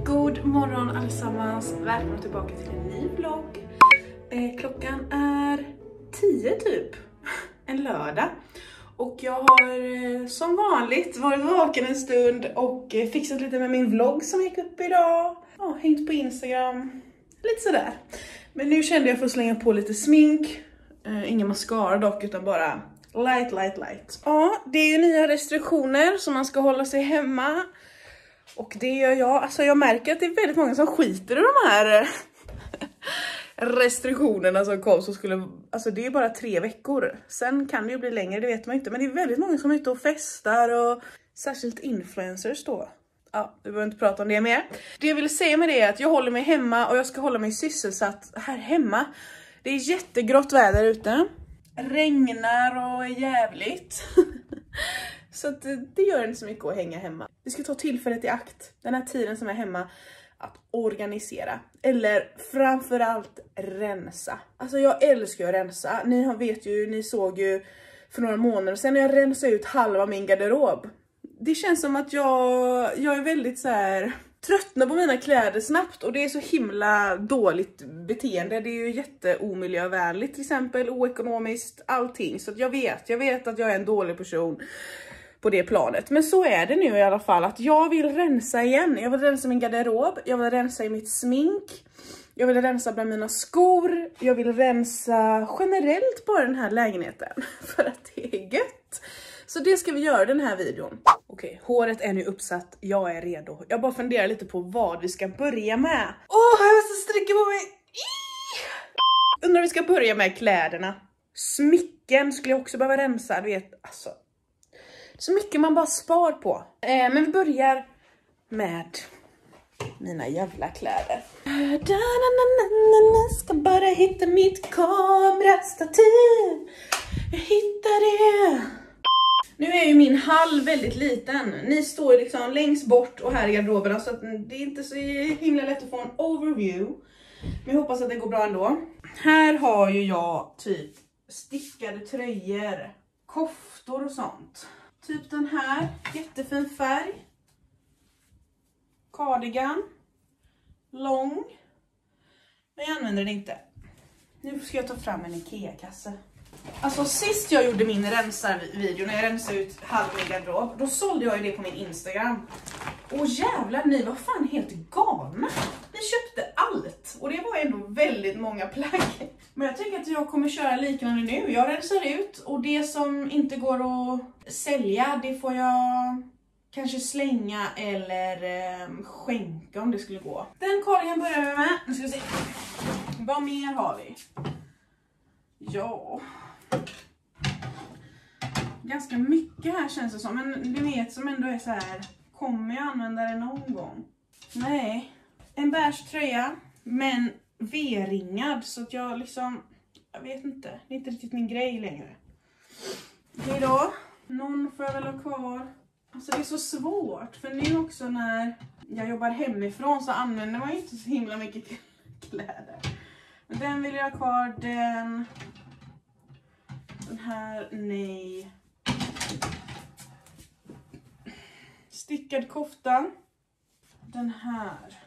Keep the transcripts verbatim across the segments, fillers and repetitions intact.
God morgon allesammans, välkomna tillbaka till en ny vlogg. eh, Klockan är tio typ, en lördag. Och jag har eh, som vanligt varit vaken en stund och eh, fixat lite med min vlogg som gick upp idag. Ja, hängt på Instagram, lite sådär. Men nu kände jag för att slänga på lite smink. eh, Ingen mascara dock, utan bara light, light, light. Ja, det är ju nya restriktioner så man ska hålla sig hemma. Och det gör jag. Alltså jag märker att det är väldigt många som skiter i de här restriktionerna som kom. Så skulle, alltså det är bara tre veckor. Sen kan det ju bli längre, det vet man inte. Men det är väldigt många som är ute och festar. Och särskilt influencers då. Ja, vi behöver inte prata om det mer. Det jag vill säga med det är att jag håller mig hemma. Och jag ska hålla mig sysselsatt här hemma. Det är jättegrått väder ute. Regnar och är jävligt. Så att det gör inte så mycket att hänga hemma. Vi ska ta tillfället i akt. Den här tiden som är hemma. Att organisera. Eller framförallt rensa. Alltså jag älskar att rensa. Ni vet ju, ni såg ju för några månader sedan när jag rensade ut halva min garderob. Det känns som att jag, jag är väldigt så här tröttnar på mina kläder snabbt. Och det är så himla dåligt beteende. Det är ju jätteomiljövänligt till exempel. Oekonomiskt, allting. Så att jag vet, jag vet att jag är en dålig person på det planet. Men så är det nu i alla fall. Att jag vill rensa igen. Jag vill rensa min garderob. Jag vill rensa i mitt smink. Jag vill rensa bland mina skor. Jag vill rensa generellt på den här lägenheten. För att det är gött. Så det ska vi göra den här videon. Okej, håret är nu uppsatt. Jag är redo. Jag bara funderar lite på vad vi ska börja med. Åh, oh, jag måste sträcka på mig. Undrar vi ska börja med kläderna. Smycken skulle jag också behöva rensa. Du vet, alltså. Så mycket man bara spar på. Eh, men vi börjar med mina jävla kläder. Ska bara hitta mitt kamerastativ. Jag hittar det. Nu är ju min hall väldigt liten. Ni står liksom längst bort och här i garderoberna. Så att det är inte så himla lätt att få en overview. Men jag hoppas att det går bra ändå. Här har ju jag typ stickade tröjor. Koftor och sånt. Typ den här, jättefin färg. Cardigan. Lång. Men jag använder den inte. Nu ska jag ta fram en Ikea-kasse. Alltså sist jag gjorde min rensarvideo, när jag rensade ut halv min garderob, då sålde jag ju det på min Instagram. Och jävlar, ni var fan helt galna. Ni köpte allt. Och det var ändå väldigt många plagg. Men jag tänker att jag kommer köra liknande nu. Jag rensar ut. Och det som inte går att sälja, det får jag kanske slänga eller eh, skänka om det skulle gå. Den cardigan börjar vi med. Nu ska vi se. Vad mer har vi? Ja. Ganska mycket här känns det som. Men du vet som ändå är så här. Kommer jag använda det någon gång? Nej. En beige tröja. Men V-ringad. Så att jag liksom. Jag vet inte. Det är inte riktigt min grej längre. Okej då. Någon får jag väl ha kvar. Alltså det är så svårt. För nu också när jag jobbar hemifrån så använder man ju inte så himla mycket kläder. Men den vill jag ha kvar. Den. Den här. Nej. Stickad kofta. Den här.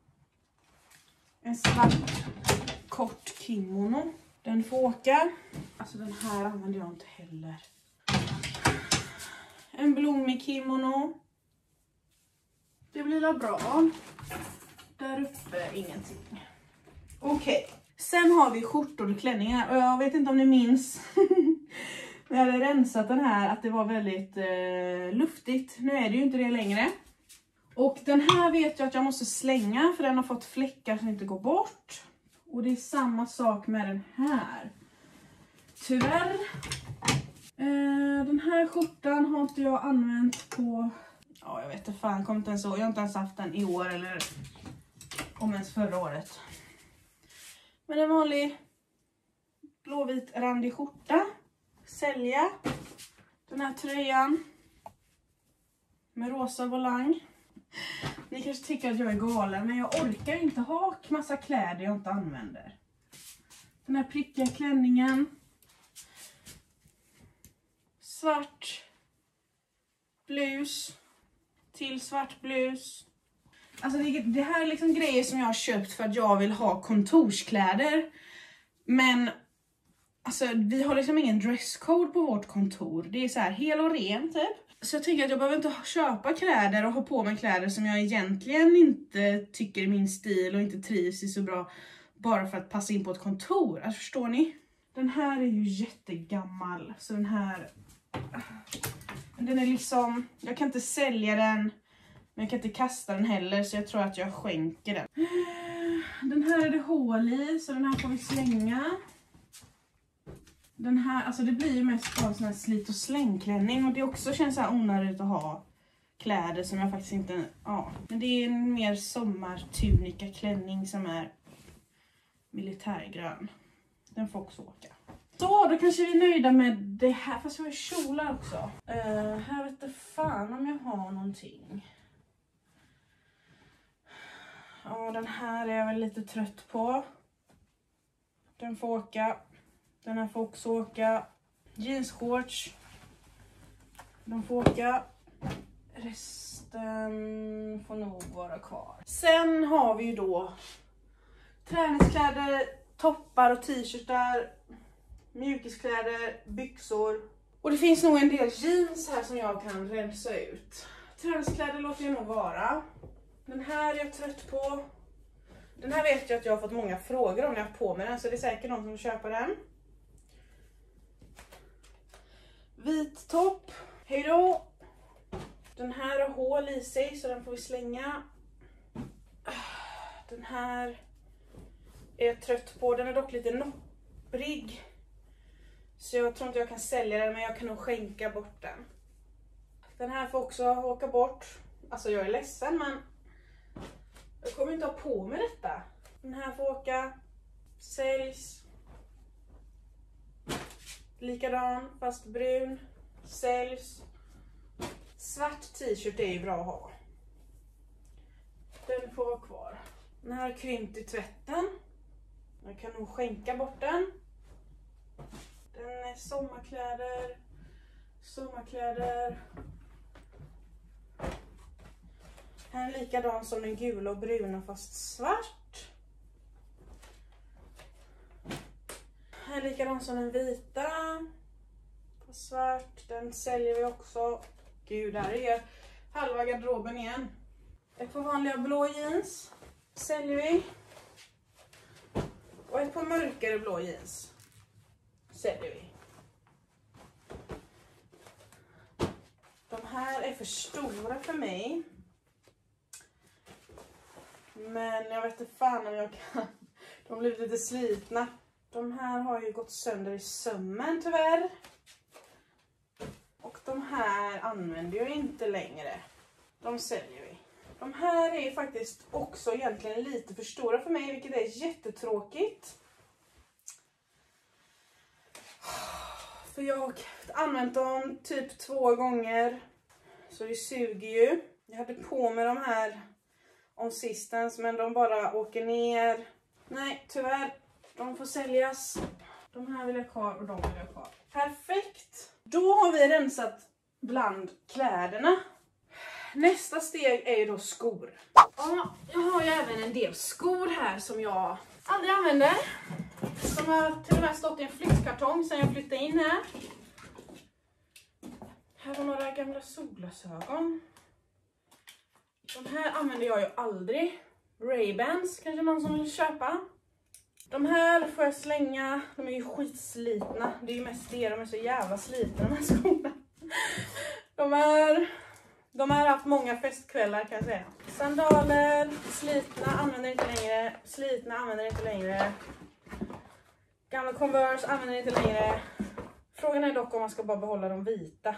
En svart kort kimono. Den får åka. Alltså den här använder jag inte heller. En blommig kimono. Det blir väl bra. Där uppe ingenting. Okej. Okay. Sen har vi skjortor och klänningar. Och jag vet inte om ni minns. När jag hade rensat den här. Att det var väldigt eh, luftigt. Nu är det ju inte det längre. Och den här vet jag att jag måste slänga. För den har fått fläckar som inte går bort. Och det är samma sak med den här. Tyvärr. Eh, den här skjortan har inte jag använt på. Ja, jag vet inte fan. Kommer inte ens så. Jag har inte ens haft den i år. Eller om ens förra året. Men en vanlig blåvit randig skjorta. Sälja. Den här tröjan. Med rosa volang. Ni kanske tycker att jag är galen. Men jag orkar inte ha massa kläder jag inte använder. Den här prickiga klänningen. Svart blus. Till svart blus. Alltså det, det här är liksom grejer som jag har köpt för att jag vill ha kontorskläder. Men alltså vi har liksom ingen dresscode på vårt kontor. Det är så här hel och ren typ. Så jag tänker att jag behöver inte köpa kläder och ha på mig kläder som jag egentligen inte tycker är min stil och inte trivs i så bra. Bara för att passa in på ett kontor. Alltså förstår ni? Den här är ju jättegammal. Så den här... Den är liksom... Jag kan inte sälja den. Men jag kan inte kasta den heller. Så jag tror att jag skänker den. Den här är det hål i. Så den här får vi slänga. Den här, alltså det blir ju mest av sån här slit- och slängklänning. Och det också känns så här onödigt att ha kläder som jag faktiskt inte... Ja, men det är en mer sommartunika klänning som är militärgrön. Den får också åka. Så, då kanske vi är nöjda med det här. Fast jag har kjolar också. Uh, här vet jag fan om jag har någonting. Ja, den här är jag väl lite trött på. Den får åka. Den här får också åka. Jeansshorts. De får åka. Resten får nog vara kvar. Sen har vi ju då träningskläder, toppar och t-shirtar, mjukiskläder, byxor. Och det finns nog en del jeans här som jag kan rensa ut. Träningskläder låter jag nog vara. Den här är jag trött på. Den här vet jag att jag har fått många frågor om när jag har på mig den. Så det är säkert någon som vill köpa den. Vit topp. Hej då. Den här har hål i sig så den får vi slänga. Den här är jag trött på. Den är dock lite nopprig. Så jag tror inte jag kan sälja den, men jag kan nog skänka bort den. Den här får också åka bort. Alltså jag är ledsen, men jag kommer inte ha på mig detta. Den här får åka. Säljs. Likadan fast brun. Säljs. Svart t-shirt är ju bra att ha. Den får vara kvar. Den här har krympt i tvätten. Jag kan nog skänka bort den. Den är sommarkläder. Sommarkläder. Här är likadan som den gula och bruna fast svart. Här är likadan som den vita. Fast svart. Den säljer vi också. Gud, där är halva garderoben igen. Ett par vanliga blå jeans säljer vi. Och ett par mörkare blå jeans säljer vi. De här är för stora för mig. Men jag vet inte fan om jag kan. De blir lite slitna. De här har ju gått sönder i sömmen tyvärr. Och de här använder jag inte längre. De säljer vi. De här är faktiskt också egentligen lite för stora för mig, vilket är jättetråkigt. För jag har använt dem typ två gånger. Så det suger ju. Jag hade på mig de här om sistens, men de bara åker ner. Nej, tyvärr. De får säljas. De här vill jag ha kvar och de vill jag ha kvar. Perfekt. Då har vi rensat bland kläderna. Nästa steg är ju då skor. Ja, jag har ju även en del skor här som jag aldrig använder. Som har till och med stått i en flyttkartong sedan jag flyttade in här. Här har några gamla solglasögon. De här använder jag ju aldrig. Ray-Bans kanske någon som vill köpa. De här får jag slänga. De är ju skitslitna. Det är ju mest det. De är så jävla slitna, de här skorna. De är... De har haft många festkvällar kan jag säga. Sandaler, slitna, använder inte längre. Slitna, använder inte längre. Gamla Converse, använder inte längre. Frågan är dock om man ska bara behålla de vita.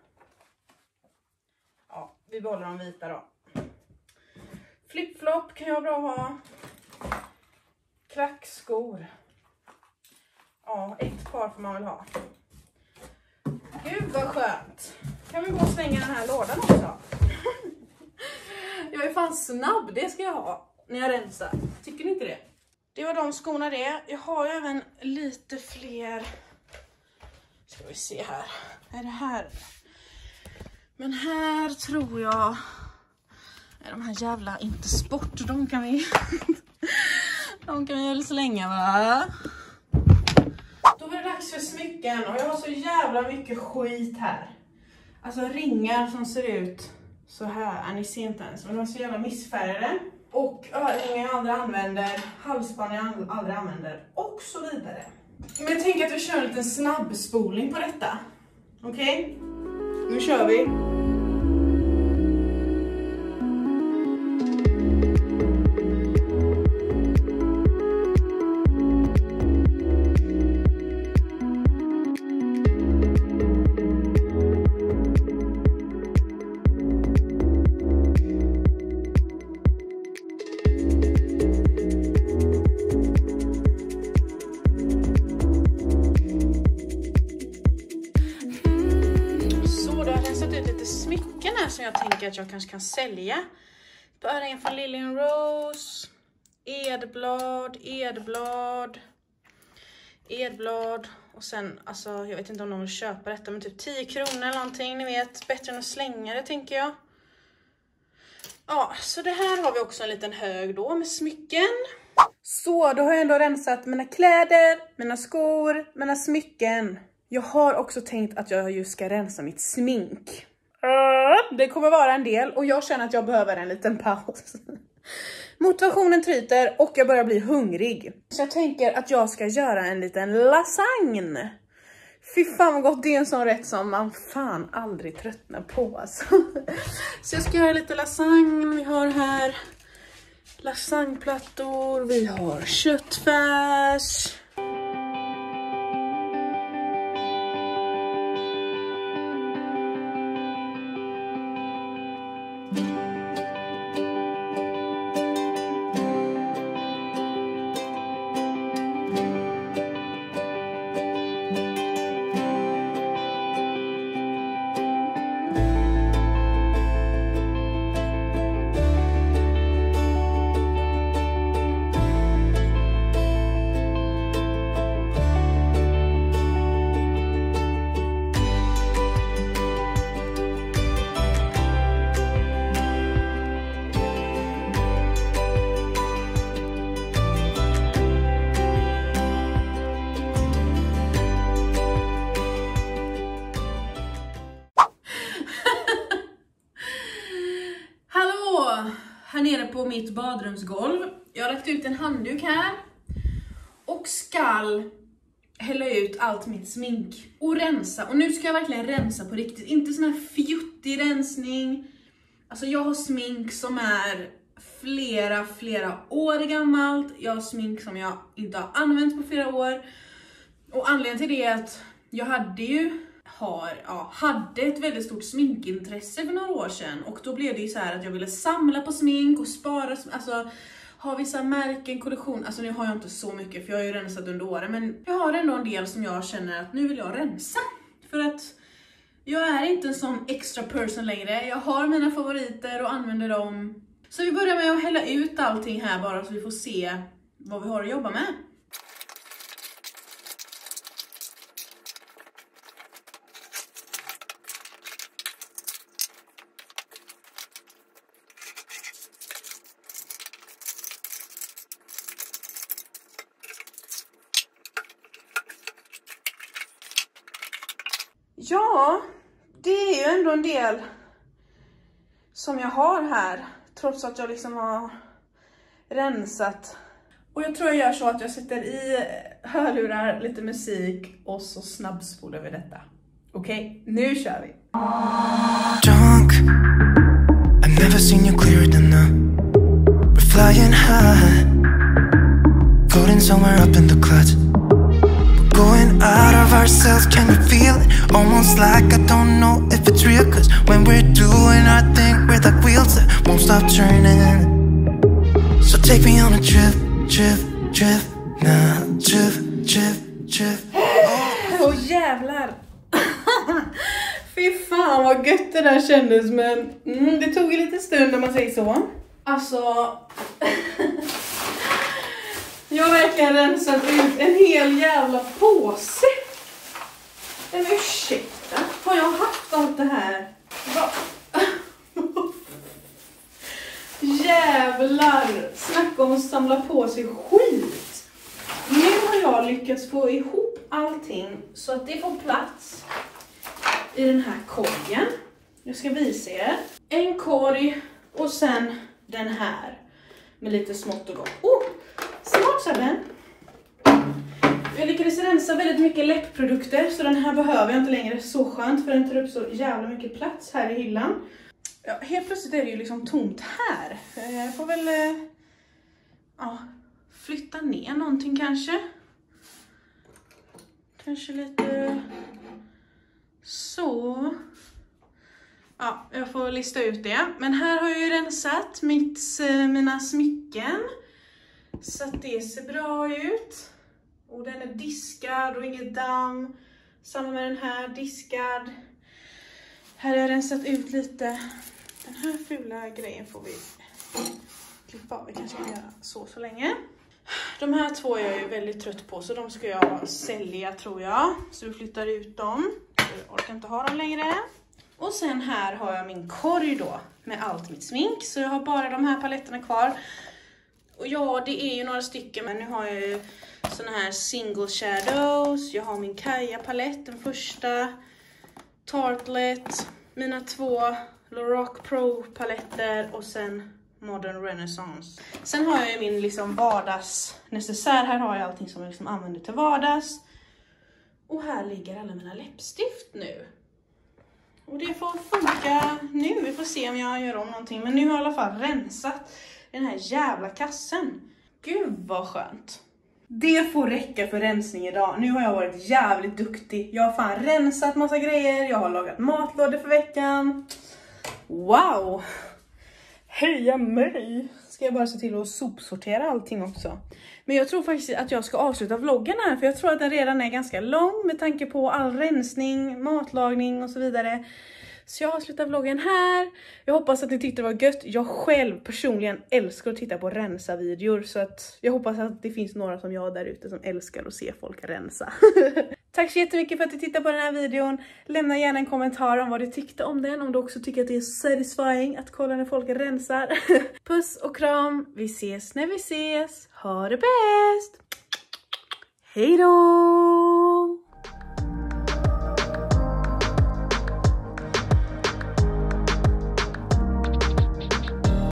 Ja, vi behåller de vita då. Flip-flop kan jag bra ha. Klackskor. Ja, ett par får man väl ha. Gud vad skönt. Kan vi gå och slänga den här lådan också? Jag är fan snabb, det ska jag ha när jag rensar. Tycker ni inte det? Det var de skorna det. Jag har ju även lite fler. Ska vi se här. Är det här? Men här tror jag De här jävla inte sport, de kan vi de kan vi väl slänga, va? Då var det dags för smycken och jag har så jävla mycket skit här. Alltså ringar som ser ut så här, ni ser inte ens, men de är så jävla missfärgade. Och örhängen jag aldrig använder, halsband jag aldrig använder och så vidare. Men jag tänker att vi kör en liten snabbspolning på detta. Okej? Okay? Nu kör vi. Som jag tänker att jag kanske kan sälja. Örhängen från Lillian Rose. Edblad, edblad. Edblad. Och sen, alltså jag vet inte om någon vill köpa detta, men typ tio kronor eller någonting, ni vet. Bättre än att slänga det, tänker jag. Ja, så det här har vi också en liten hög då med smycken. Så, då har jag ändå rensat mina kläder, mina skor, mina smycken. Jag har också tänkt att jag just ska rensa mitt smink. Det kommer vara en del och jag känner att jag behöver en liten paus. Motivationen tryter och jag börjar bli hungrig. Så jag tänker att jag ska göra en liten lasagne. Fy fan vad gott, det är en sån rätt som man fan aldrig tröttnar på. Alltså. Så jag ska göra lite lasagne. Vi har här lasagneplattor, vi har köttfärs. Här nere på mitt badrumsgolv. Jag har lagt ut en handduk här. Och skall hälla ut allt mitt smink. Och rensa. Och nu ska jag verkligen rensa på riktigt. Inte sån här fjuttig rensning. Alltså jag har smink som är flera, flera år gammalt. Jag har smink som jag inte har använt på flera år. Och anledningen till det är att jag hade ju... Har, ja, hade ett väldigt stort sminkintresse för några år sedan. Och då blev det ju så här att jag ville samla på smink och spara, alltså ha vissa märken, kollektion. Alltså nu har jag inte så mycket för jag har ju rensat under åren. Men jag har ändå en del som jag känner att nu vill jag rensa. För att jag är inte en sån extra person längre. Jag har mina favoriter och använder dem. Så vi börjar med att hälla ut allting här bara så vi får se vad vi har att jobba med. Ja, det är ju ändå en del som jag har här. Trots att jag liksom har rensat. Och jag tror jag gör så att jag sätter i hörlurar, lite musik och så snabbspolar vi detta. Okej, okay, nu kör vi. Drunk, I've never seen you clearer than now. We're flying high, floating somewhere up in the clouds. Going out of ourselves, can you feel it? Almost like I don't know if it's real. Cause when we're doing our thing, we're like wheels that won't stop turning. So take me on a trip, trip, trip. Nah, trip, trip, trip. Åh oh, jävlar. Fy fan vad gött det där kändes. Men mm, det tog en liten stund om man säger så. Alltså... Jag har verkligen rensat ut en hel jävla påse. Men ursäkta, har jag haft allt det här? Va? Jävlar! Snacka om att samla på sig skit. Nu har jag lyckats få ihop allting så att det får plats i den här korgen. Jag ska visa er. En korg och sen den här med lite smått och gott. Oh, smart så den. Jag lyckades rensa väldigt mycket läppprodukter så den här behöver jag inte längre. Så skönt för den tar upp så jävla mycket plats här i hyllan. Ja, helt plötsligt är det ju liksom tomt här. Jag får väl eh, ja, flytta ner någonting kanske. Kanske lite så. Ja, jag får lista ut det. Men här har jag ju rensat mitt, mina smycken. Så att det ser bra ut. Och den är diskad och inget damm. Samma med den här, diskad. Här har jag rensat ut lite. Den här fula grejen får vi klippa av. Vi kanske kan göra så så länge. De här två är jag ju väldigt trött på så de ska jag sälja tror jag. Så vi flyttar ut dem. Jag orkar inte ha dem längre. Och sen här har jag min korg då med allt mitt smink. Så jag har bara de här paletterna kvar. Och ja, det är ju några stycken men nu har jag ju såna här single shadows. Jag har min Kaja palett, den första. Tartlet. Mina två Lorac Pro paletter och sen Modern Renaissance. Sen har jag ju min liksom vardags necessär. Här har jag allting som jag liksom använder till vardags. Och här ligger alla mina läppstift nu. Och det får funka nu. Vi får se om jag gör om någonting. Men nu har jag i alla fall rensat den här jävla kassen. Gud vad skönt. Det får räcka för rensning idag. Nu har jag varit jävligt duktig. Jag har fan rensat massa grejer. Jag har lagat matlådor för veckan. Wow. Heja mig. Ska jag bara se till att sopsortera allting också. Men jag tror faktiskt att jag ska avsluta vloggen här. För jag tror att den redan är ganska lång. Med tanke på all rensning, matlagning och så vidare. Så jag avslutar vloggen här. Jag hoppas att ni tyckte det var gött. Jag själv personligen älskar att titta på rensa-videor. Så att jag hoppas att det finns några som jag där ute som älskar att se folk rensa. Tack så jättemycket för att du tittade på den här videon. Lämna gärna en kommentar om vad du tyckte om den. Om du också tycker att det är satisfying att kolla när folk rensar. Puss och kram. Vi ses när vi ses. Ha det bäst. Hej då!